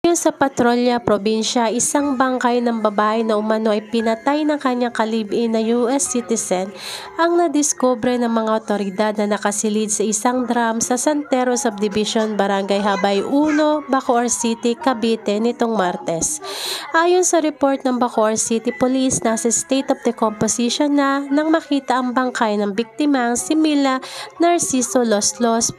Ayon sa Patrolya Probinsya, isang bangkay ng babae na umano ay pinatay ng kanyang kalib-in na US citizen ang nadiskubre ng mga otoridad na nakasilid sa isang drum sa Santero Subdivision, Barangay Habay 1, Bacoor City, Cavite nitong Martes. Ayon sa report ng Bacoor City Police, nasa state of decomposition na nang makita ang bangkay ng biktimang si Mila Narciso Loslos,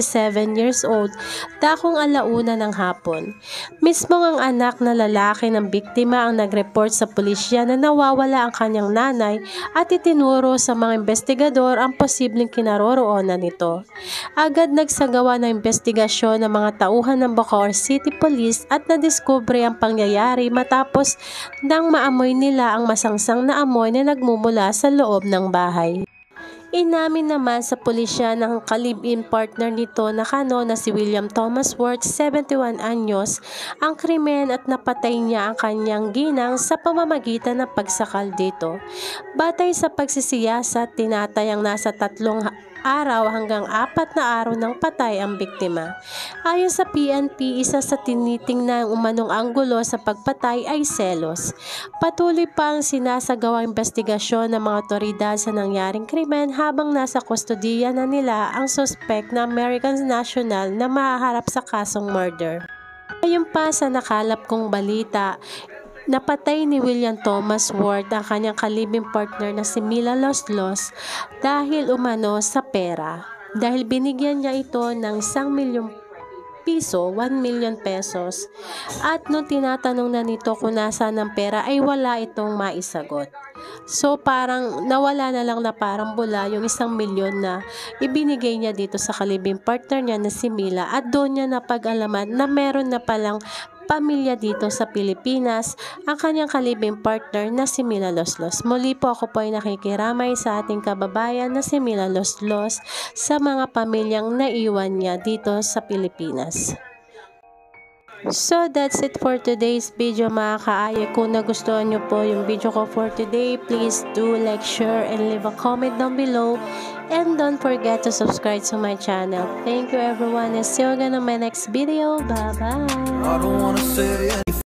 47 years old, dakong alauna ng hapon. Mismo ang anak na lalaki ng biktima ang nag-report sa pulisya na nawawala ang kanyang nanay at itinuro sa mga investigador ang posibleng kinaroroonan nito. Agad nagsagawa ng investigasyon ng mga tauhan ng Bacoor City Police at nadiskubre ang pangyayari matapos nang maamoy nila ang masangsang na amoy na nagmumula sa loob ng bahay. Inamin naman sa pulisya ng kalib-in partner nito na si William Thomas Worth, 71 anyos, ang krimen at napatay niya ang kanyang ginang sa pamamagitan ng pagsakal dito. Batay sa pagsisiyasat, tinatayang nasa 3 araw hanggang 4 na araw ng patay ang biktima. Ayon sa PNP, isa sa tinitingnang umanong anggulo sa pagpatay ay selos. Patuloy pa ang sinasagawang investigasyon ng mga otoridad sa nangyaring krimen habang nasa kustodiya na nila ang suspect na American national na mahaharap sa kasong murder. Ayon pa sa nakalap kong balita, napatay ni William Thomas Worth ang kanyang kalibing partner na si Mila Loslos dahil umano sa pera. Dahil binigyan niya ito ng 1 milyong piso, 1 million pesos. At nung tinatanong na nito kung nasaan ang pera ay wala itong maisagot. So parang nawala na lang na parang bula yung 1 milyon na ibinigay niya dito sa kalibing partner niya na si Mila, at doon niya napag-alaman na meron na palang pamilya dito sa Pilipinas ang kanyang kalibing partner na si Mila Loslos. Muli po ako po ay nakikiramay sa ating kababayan na si Mila Loslos sa mga pamilyang naiwan niya dito sa Pilipinas. So that's it for today's video mga kaaye. Kung nagustuhan nyo po yung video ko for today, please do like, share, and leave a comment down below. And don't forget to subscribe to my channel. Thank you everyone and see you again on my next video. Bye bye.